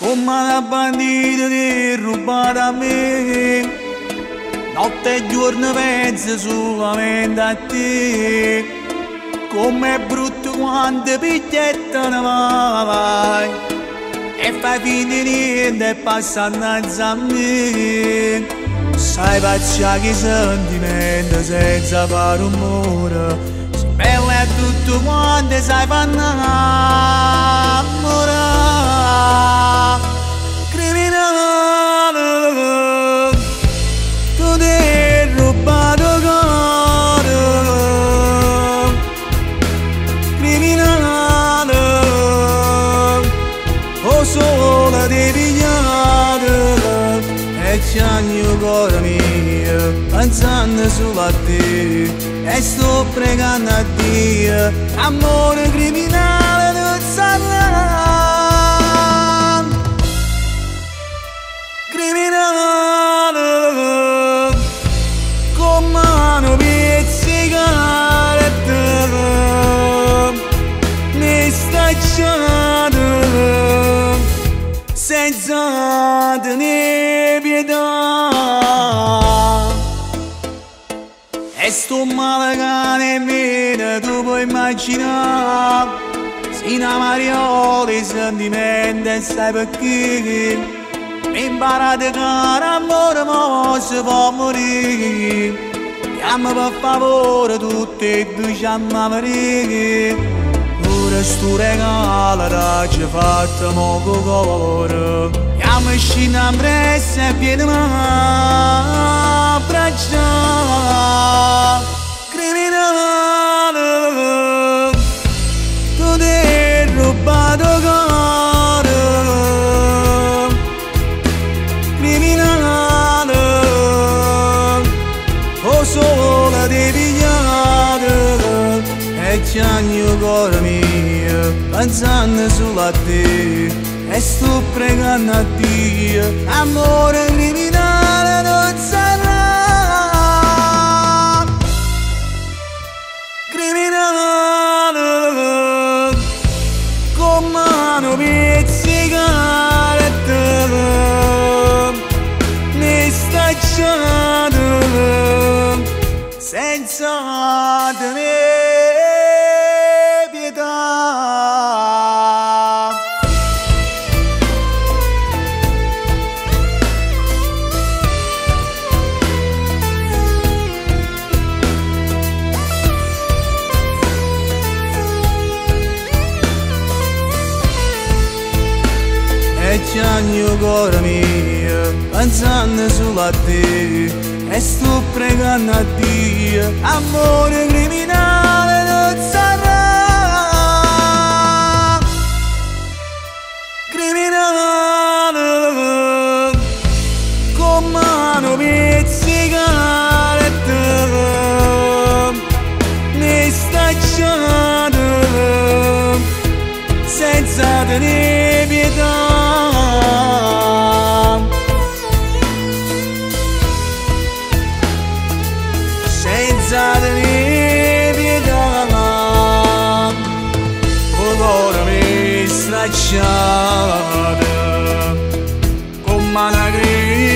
Come una bandita ti rubata a me, notte e giorno penso solamente a te. Com'è brutto quando picchietta ne vai e fai finta di niente e passa innanzi a me. Sai faccia che sentimento senza fare rumore, sei bella e tutto quanto sai fa innamorare. Criminale, tu ti hai rubato cuore. Criminale, o solo ti pigliare e c'hanno il cuore mio pensando solo a te e sto pregando a Dio. Amore criminale non sarà. Criminale, con mano pizzicare mi stacciato senza tenere pietà. E sto male che nemmeno tu puoi immaginare, si innamorano dei sentimenti e sai perché. Imparate che l'amore mo si può morire. Chiama per favore tutti e due chiama a morire. Ora sto regalo ci fatto poco cuore. Chiama scina presso e vieni a abbracciare. Criminale, tu ti hai rubato cuore. Solo ti pigliare e c'hanno il cuore mio pensando solo a te e sto pregando a Dio. Amore criminale non sarà. Criminale, con mano pizzicare mi stacciato senza tenere pietà. E c'hanno il cuore mio pensando solo a te e sto pregando a Dio. Amore criminale non sarà. Criminale, con mano pizzicare mi stacciato senza tenere pietà. Senza tenere pietà, il cuore mi stracciato con mano